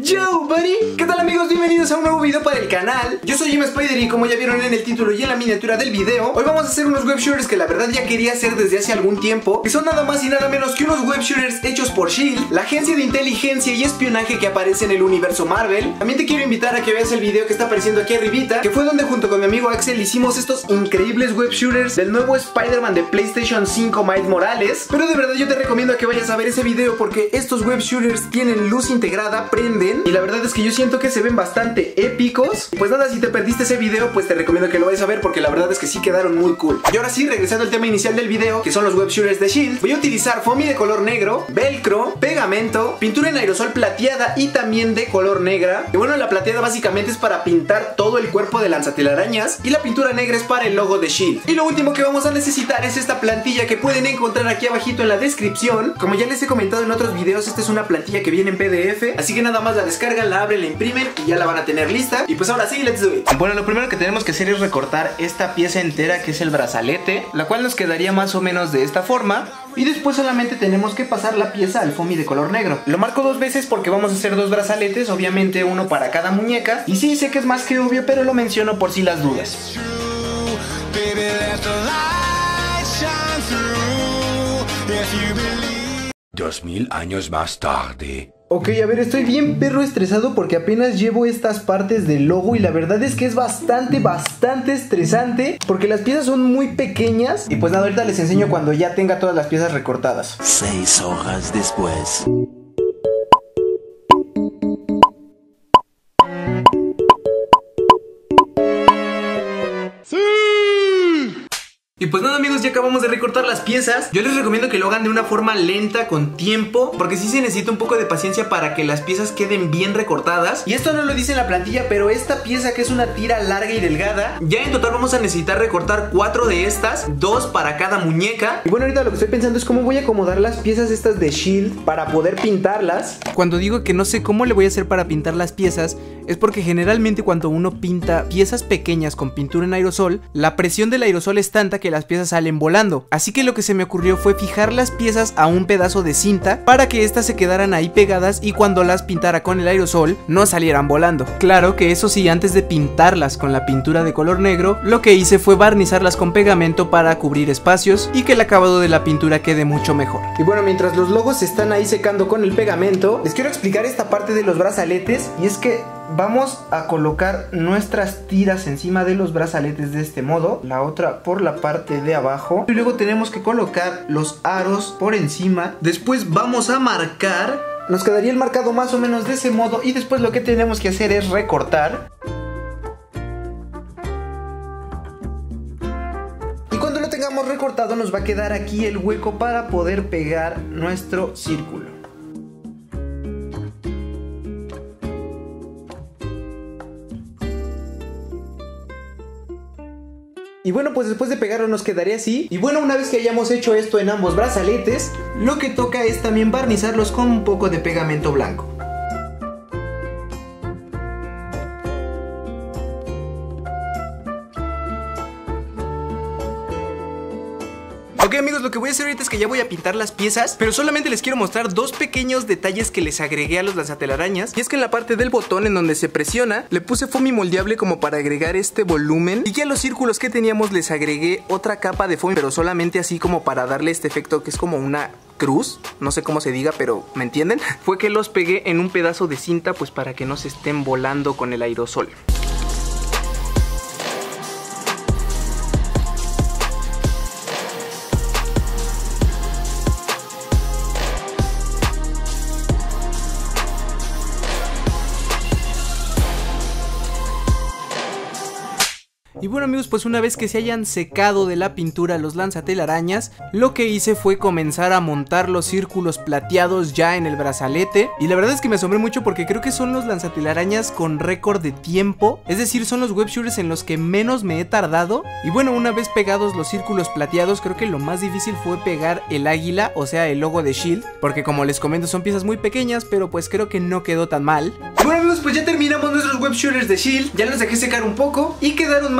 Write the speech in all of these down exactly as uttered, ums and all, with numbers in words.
Yo, buddy, ¿qué tal amigos? Bienvenidos a un nuevo video para el canal. Yo soy Jim Spider y como ya vieron en el título y en la miniatura del video, hoy vamos a hacer unos web shooters que la verdad ya quería hacer desde hace algún tiempo, que son nada más y nada menos que unos web shooters hechos por Shield, la agencia de inteligencia y espionaje que aparece en el universo Marvel. También te quiero invitar a que veas el video que está apareciendo aquí arribita, que fue donde junto con mi amigo Axel hicimos estos increíbles web shooters del nuevo Spider-Man de PlayStation cinco Miles Morales. Pero de verdad yo te recomiendo a que vayas a ver ese video porque estos web shooters tienen luz integrada, prenden, y la verdad es que yo siento que se ven bastante épicos. Pues nada, si te perdiste ese video, pues te recomiendo que lo vayas a ver porque la verdad es que sí quedaron muy cool. Y ahora sí, regresando al tema inicial del video, que son los web shooters de Shield, voy a utilizar foamy de color negro, velcro, pegamento, pintura en aerosol plateada y también de color negra. Y bueno, la plateada básicamente es para pintar todo el cuerpo de lanzatelarañas y la pintura negra es para el logo de Shield. Y lo último que vamos a necesitar es esta plantilla que pueden encontrar aquí abajito en la descripción. Como ya les he comentado en otros videos, esta es una plantilla que viene en P D F, así que nada más la descargan, la abren, la imprimen y ya la van a tener lista. Y pues ahora sí, let's do it. Bueno, lo primero que tenemos que hacer es recortar esta pieza entera que es el brazalete, la cual nos quedaría más o menos de esta forma. Y después solamente tenemos que pasar la pieza al foamy de color negro. Lo marco dos veces porque vamos a hacer dos brazaletes, obviamente uno para cada muñeca. Y sí, sé que es más que obvio, pero lo menciono por si las dudas. Dos mil años más tarde. Ok, a ver, estoy bien perro estresado porque apenas llevo estas partes del logo y la verdad es que es bastante, bastante estresante porque las piezas son muy pequeñas. Y pues nada, ahorita les enseño cuando ya tenga todas las piezas recortadas. Seis horas después. Y pues nada amigos, ya acabamos de recortar las piezas. Yo les recomiendo que lo hagan de una forma lenta, con tiempo, porque sí se necesita un poco de paciencia para que las piezas queden bien recortadas. Y esto no lo dice en la plantilla, pero esta pieza que es una tira larga y delgada, ya en total vamos a necesitar recortar cuatro de estas, dos para cada muñeca. Y bueno, ahorita lo que estoy pensando es cómo voy a acomodar las piezas estas de Shield para poder pintarlas. Cuando digo que no sé cómo le voy a hacer para pintar las piezas, es porque generalmente cuando uno pinta piezas pequeñas con pintura en aerosol, la presión del aerosol es tanta que las piezas salen volando. Así que lo que se me ocurrió fue fijar las piezas a un pedazo de cinta para que estas se quedaran ahí pegadas y cuando las pintara con el aerosol no salieran volando. Claro que eso sí, antes de pintarlas con la pintura de color negro, lo que hice fue barnizarlas con pegamento para cubrir espacios y que el acabado de la pintura quede mucho mejor. Y bueno, mientras los logos se están ahí secando con el pegamento, les quiero explicar esta parte de los brazaletes. Y es que vamos a colocar nuestras tiras encima de los brazaletes de este modo, la otra por la parte de abajo, y luego tenemos que colocar los aros por encima. Después vamos a marcar, nos quedaría el marcado más o menos de ese modo, y después lo que tenemos que hacer es recortar. Y cuando lo tengamos recortado nos va a quedar aquí el hueco para poder pegar nuestro círculo. Y bueno, pues después de pegarlo nos quedaría así. Y bueno, una vez que hayamos hecho esto en ambos brazaletes, lo que toca es también barnizarlos con un poco de pegamento blanco. Ok amigos, lo que voy a hacer ahorita es que ya voy a pintar las piezas, pero solamente les quiero mostrar dos pequeños detalles que les agregué a los lanzatelarañas. Y es que en la parte del botón en donde se presiona, le puse foamy moldeable como para agregar este volumen. Y que a los círculos que teníamos les agregué otra capa de foamy, pero solamente así como para darle este efecto que es como una cruz, no sé cómo se diga, pero ¿me entienden? Fue que los pegué en un pedazo de cinta pues para que no se estén volando con el aerosol. Y bueno amigos, pues una vez que se hayan secado de la pintura los lanzatelarañas, lo que hice fue comenzar a montar los círculos plateados ya en el brazalete. Y la verdad es que me asombré mucho porque creo que son los lanzatelarañas con récord de tiempo, es decir, son los web shooters en los que menos me he tardado. Y bueno, una vez pegados los círculos plateados, creo que lo más difícil fue pegar el águila, o sea el logo de Shield, porque como les comento son piezas muy pequeñas, pero pues creo que no quedó tan mal. Bueno amigos, pues ya terminamos nuestros web shooters de Shield, ya los dejé secar un poco y quedaron más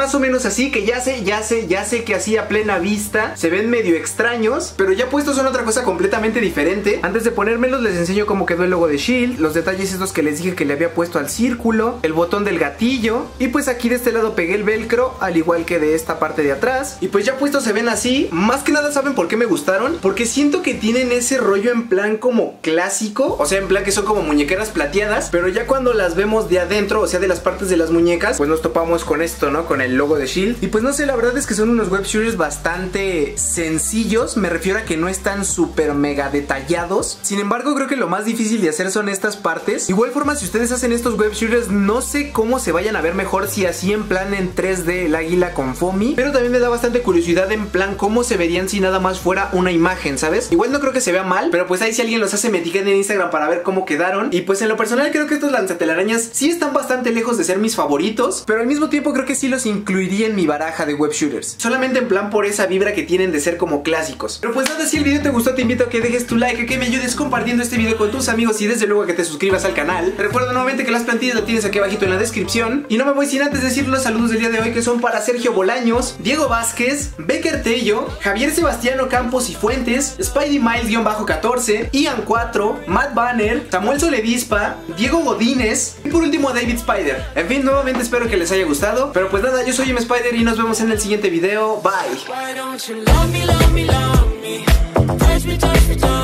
más o menos así, que ya sé, ya sé, ya sé que así a plena vista se ven medio extraños, pero ya puestos son otra cosa completamente diferente. Antes de ponérmelos les enseño cómo quedó el logo de Shield, los detalles estos que les dije que le había puesto al círculo, el botón del gatillo, y pues aquí de este lado pegué el velcro, al igual que de esta parte de atrás. Y pues ya puestos se ven así. Más que nada, ¿saben por qué me gustaron? Porque siento que tienen ese rollo en plan como clásico, o sea, en plan que son como muñequeras plateadas, pero ya cuando las vemos de adentro, o sea, de las partes de las muñecas, pues nos topamos con esto, ¿no? Con el logo de Shield. Y pues no sé, la verdad es que son unos web shooters bastante sencillos, me refiero a que no están súper mega detallados. Sin embargo, creo que lo más difícil de hacer son estas partes. Igual forma, si ustedes hacen estos web shooters, no sé cómo se vayan a ver mejor, si así en plan en tres D el águila con foamy, pero también me da bastante curiosidad en plan cómo se verían si nada más fuera una imagen, ¿sabes? Igual no creo que se vea mal, pero pues ahí si alguien los hace me etiqueten en Instagram para ver cómo quedaron. Y pues en lo personal creo que estos lanzatelarañas sí están bastante lejos de ser mis favoritos, pero al mismo tiempo creo que sí los incluiría en mi baraja de web shooters, solamente en plan por esa vibra que tienen de ser como clásicos. Pero pues nada, si el video te gustó te invito a que dejes tu like, a que me ayudes compartiendo este video con tus amigos y desde luego a que te suscribas al canal. Recuerda nuevamente que las plantillas las tienes aquí abajito en la descripción. Y no me voy sin antes decir los saludos del día de hoy, que son para Sergio Bolaños, Diego Vázquez, Becker Tello, Javier Sebastiano Campos y Fuentes, Spidey Miles catorce, Ian cuatro, Matt Banner, Samuel Soledispa, Diego Godínez y por último David Spider. En fin, nuevamente espero que les haya gustado. Pero pues nada, yo soy M Spider y nos vemos en el siguiente video. Bye.